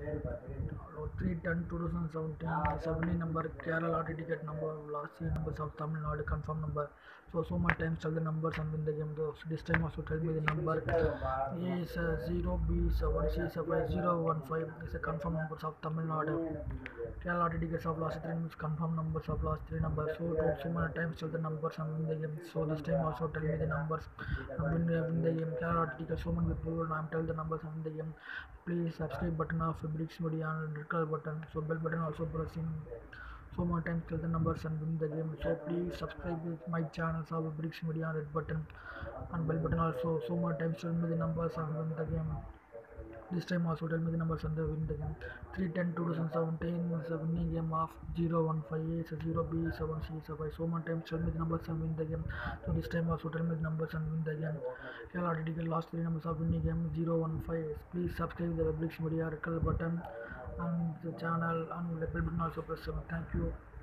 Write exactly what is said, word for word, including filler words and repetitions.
three ten twenty seventeen seventy number Kerala lottery ticket number last three numbers of Tamil Nadu confirm number. So so much times tell the numbers and win the game. So this time also tell me the number. A is uh, zero, B is uh, one, C is uh, zero one five is a confirm numbers of Tamil Nadu. Kerala lottery tickets of last three numbers confirm numbers of last three numbers. So to so many times tell the numbers and win the game. So this time also tell me the numbers and win, uh, win the game. Kerala lottery tickets so many people and I'm tell the numbers and win the game. Please subscribe button of Bricks Media and red color button. So bell button also pressing. So more times tell the numbers and win the game. So please subscribe with my channels of Bricks Media red button and bell button also. So more times tell me the numbers and win the game. This time also tell me the numbers and they win the game. three ten twenty seventeen is a winning game of zero one five is a zero B seven C five. So many times tell me the numbers and win the game. So this time also tell me the numbers and win the game. Here already get last three numbers of winning game zero one five. Please subscribe the Bricks Media red color button and the channel and the bell button also press. Thank you.